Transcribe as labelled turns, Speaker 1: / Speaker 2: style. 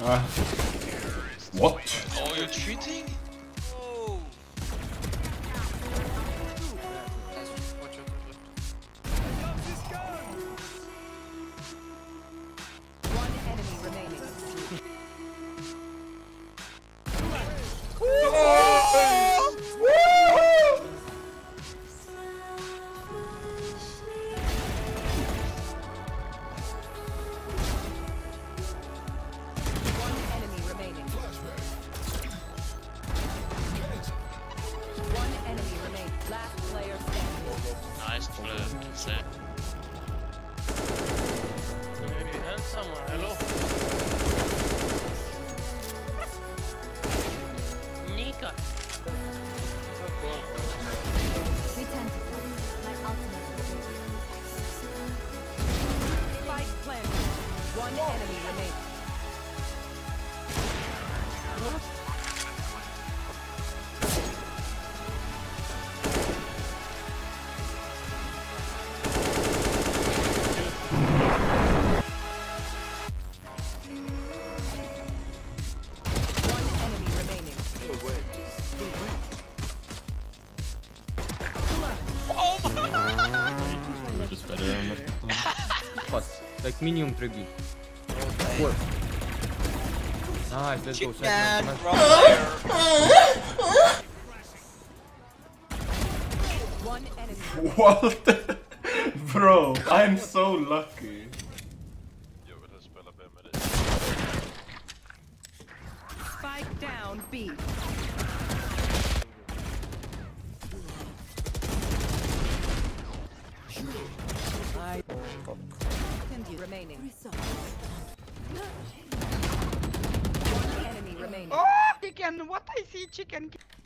Speaker 1: What?
Speaker 2: Oh, you're cheating? Oh.
Speaker 3: One enemy remaining. One enemy remaining. One enemy remaining. Last player standing.
Speaker 2: Nice play.
Speaker 4: Maybe handsome or hello. Nika.
Speaker 3: Spike planted. One enemy remaining. One enemy remaining.
Speaker 1: Just better.
Speaker 5: Fast. Like minimum 3B. 4. Nice, let's go.
Speaker 2: Chicken
Speaker 5: Second.
Speaker 2: from there.
Speaker 3: One enemy.
Speaker 1: What? Bro, I'm so lucky.
Speaker 3: Spike down B. Remaining. One enemy remaining.
Speaker 6: Oh, chicken! What I see, chicken?